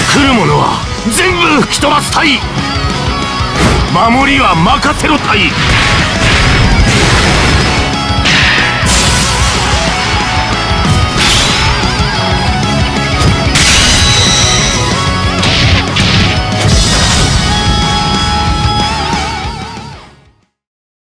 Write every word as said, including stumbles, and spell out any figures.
来るものは全部吹き飛ばす隊。守りは任せろ隊。